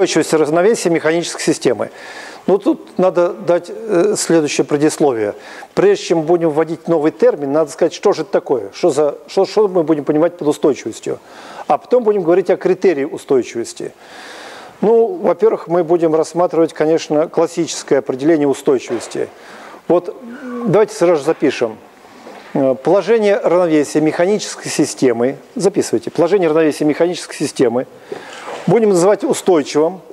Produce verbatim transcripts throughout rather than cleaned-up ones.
Устойчивость и равновесие механической системы. Ну, тут надо дать э, следующее предисловие. Прежде чем будем вводить новый термин, надо сказать, что же это такое, что, за, что, что мы будем понимать под устойчивостью. А потом будем говорить о критерии устойчивости. Ну, во-первых, мы будем рассматривать, конечно, классическое определение устойчивости. Вот давайте сразу запишем. Положение равновесия механической системы, записывайте, положение равновесия механической системы будем называть устойчивым,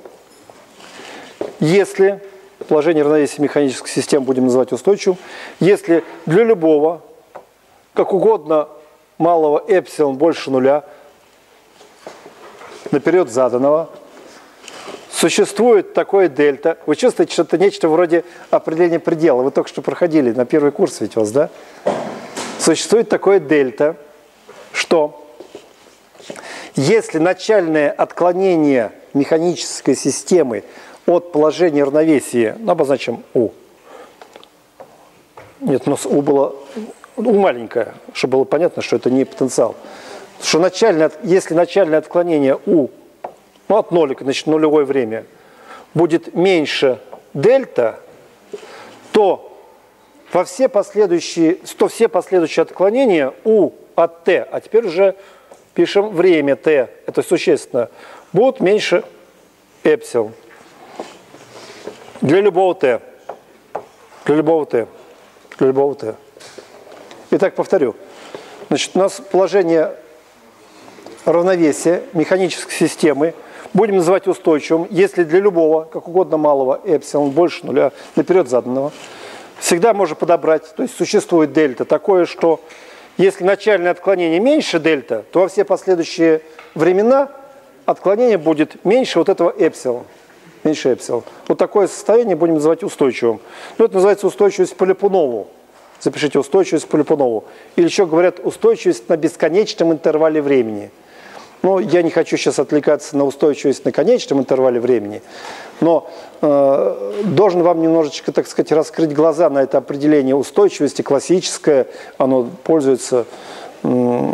если, положение равновесия механической системы будем называть устойчивым, если для любого, как угодно, малого эпсилон больше нуля, на период заданного, существует такое дельта. Вы чувствуете, что это нечто вроде определения предела. Вы только что проходили на первый курс ведь у вас, да? Существует такое дельта, что если начальное отклонение механической системы от положения равновесия, ну, обозначим U. Нет, у нас U было U маленькое, чтобы было понятно, что это не потенциал. Что начальное, если начальное отклонение U, ну, от нолика, значит, нулевое время, будет меньше дельта, то во все последующие, то все последующие отклонения U от t, а теперь уже пишем время t, это существенно, будут меньше эпсилон. Для любого t. Для любого t. Для любого t. Итак, повторю. Значит, у нас положение равновесия механической системы будем называть устойчивым, если для любого, как угодно малого эпсилон больше нуля наперед заданного. Всегда можно подобрать, то есть существует дельта такое, что если начальное отклонение меньше дельта, то во все последующие времена отклонение будет меньше вот этого эпсилон. Меньше эпсилон. Вот такое состояние будем называть устойчивым. Ну, это называется устойчивость по Липунову. Запишите устойчивость по Липунову. Или еще говорят устойчивость на бесконечном интервале времени. Ну, я не хочу сейчас отвлекаться на устойчивость на конечном интервале времени, но э, должен вам немножечко, так сказать, раскрыть глаза на это определение устойчивости классическое. Оно пользуется э,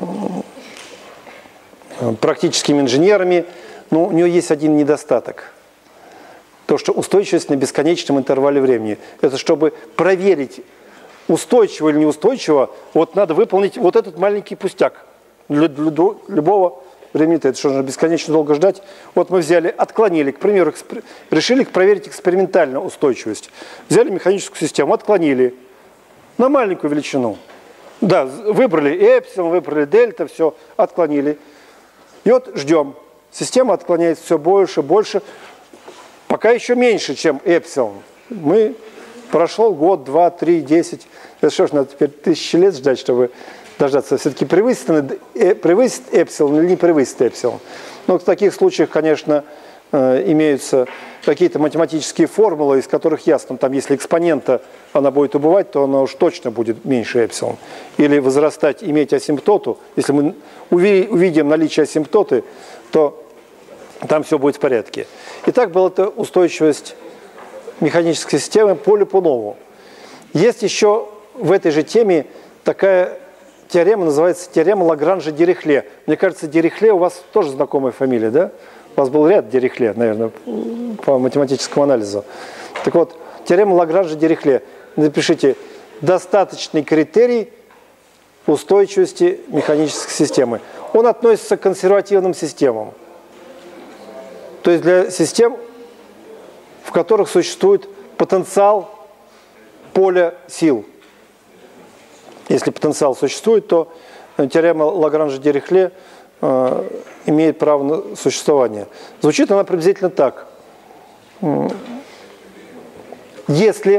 практическими инженерами, но у нее есть один недостаток. То, что устойчивость на бесконечном интервале времени. Это чтобы проверить, устойчиво или неустойчиво, вот надо выполнить вот этот маленький пустяк для, для любого времени. Это что, нужно бесконечно долго ждать? Вот мы взяли, отклонили, к примеру, экспер... решили проверить экспериментально устойчивость. Взяли механическую систему, отклонили на маленькую величину. Да, выбрали эпсилон, выбрали дельта, все, отклонили. И вот ждем. Система отклоняется все больше, больше. Пока еще меньше, чем эпсилон. Мы прошло год, два, три, десять. Это что ж, надо теперь тысячи лет ждать, чтобы дождаться. Все-таки превысит, превысит эпсилон или не превысит эпсилон. Но в таких случаях, конечно, имеются какие-то математические формулы, из которых ясно, там, если экспонента она будет убывать, то она уж точно будет меньше эпсилон. Или возрастать, иметь асимптоту. Если мы увидим наличие асимптоты, то там все будет в порядке. Итак, была это устойчивость механической системы по Липунову. Есть еще в этой же теме такая теорема, называется теорема Лагранжа-Дирихле. Мне кажется, Дирихле у вас тоже знакомая фамилия, да? У вас был ряд Дирихле, наверное, по математическому анализу. Так вот, теорема Лагранжа-Дирихле. Напишите, достаточный критерий устойчивости механической системы. Он относится к консервативным системам. То есть для систем, в которых существует потенциал поля сил. Если потенциал существует, то теорема Лагранжа-Дирихле э, имеет право на существование. Звучит она приблизительно так. Если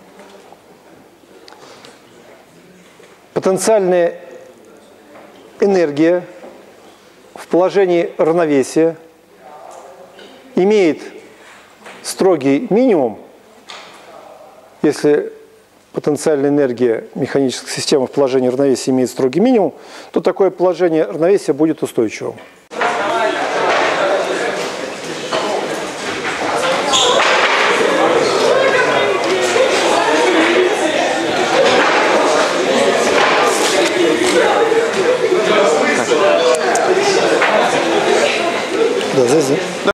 потенциальная энергия в положении равновесия имеет строгий минимум, если потенциальная энергия механической системы в положении равновесия имеет строгий минимум, то такое положение равновесия будет устойчивым. Да, здесь, да.